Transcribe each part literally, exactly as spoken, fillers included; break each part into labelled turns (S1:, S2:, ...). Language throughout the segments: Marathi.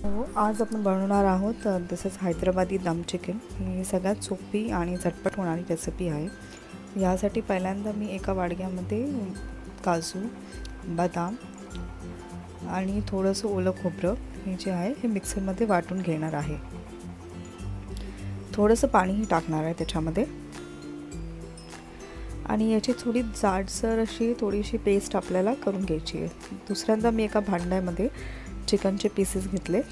S1: हो, आज आपण बनवणार आहोत तसंच हैदराबादी दम चिकन। ही सगळ्यात सोपी आणि झटपट होणारी रेसिपी आहे। यासाठी पहिल्यांदा मी एका वाडग्यामध्ये काजू, बदाम आणि थोडंसं ओलं खोबरं हे जे आहे हे मिक्सरमध्ये वाटून घेणार आहे। थोडंसं पाणीही टाकणार आहे त्याच्यामध्ये आणि याची थोडी जाडसर अशी थोडीशी पेस्ट आपल्याला करून घ्यायची आहे। दुसऱ्यांदा मी एका भांड्यामध्ये चिकनचे पीसेस घेतले,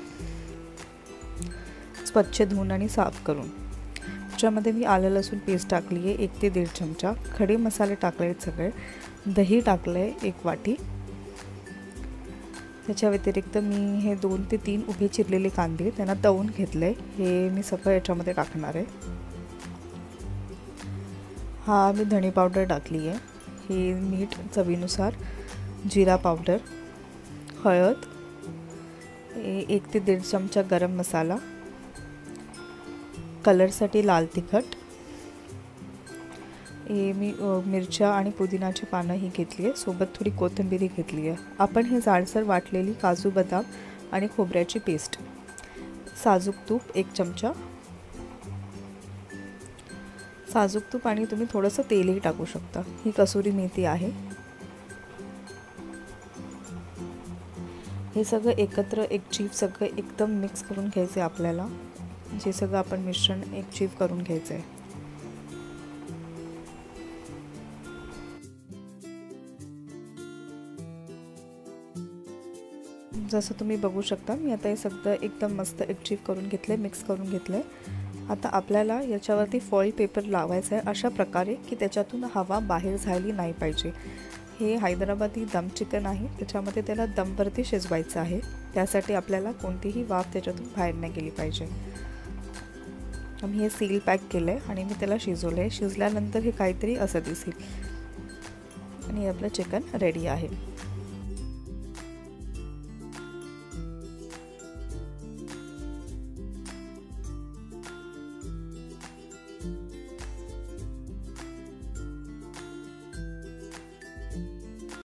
S1: स्वच्छ धुवून आणि साफ करून। त्याच्यामध्ये मी आलं लसूण पेस्ट टाकली आहे एक ते दीड चमचा, खडे मसाले टाकले आहेत सगळे, दही टाकलं आहे एक वाटी। त्याच्या व्यतिरिक्त मी हे दोन ते तीन उभे चिरलेले कांदे त्यांना तळून घेतले, हे मी सगळं याच्यामध्ये टाकणार आहे। हा मी धणे पावडर टाकली आहे, हे मीठ चवीनुसार, जिरा पावडर, हळद, एक ते दीड चमचा गरम मसाला, कलरसाठी लाल तिखट, हे मी मिरच्या आणि पुदिनाची पानं ही घेतली आहे, सोबत थोडी कोथिंबीर घेतली आहे। आपण हे जाडसर वाटलेली काजू बदाम आणि खोबऱ्याची पेस्ट, साजूक तूप एक चमचा, साजूक तूप आणि तुम्ही थोडंसं तेलही टाकू शकता। ही कसुरी मेथी आहे। हे सगळं एकत्र एक चीव सगळं एकदम मिक्स करून घ्यायचं आहे आपल्याला। जे सगळं आपण मिश्रण एक चीव करून घ्यायचं आहे। जसं तुम्ही बघू शकता मी आता हे सगळं एकदम मस्त एक चीव करून घेतले, मिक्स करून घेतले। आता आपल्याला याच्यावरती फॉइल पेपर लावायचा आहे अशा प्रकारे की त्याच्यातून हवा बाहेर जायला नाही पाहिजे। हे हैदराबादी दम चिकन आहे, त्याच्यामध्ये त्याला दमवरती शिजवायचं आहे, त्यासाठी आपल्याला कोणतीही वाफ त्याच्यातून बाहेर नाही गेली पाहिजे। मी हे सील पॅक केलं आहे आणि मी त्याला शिजवलं आहे। शिजल्यानंतर हे काहीतरी असं दिसेल आणि आपलं चिकन रेडी आहे।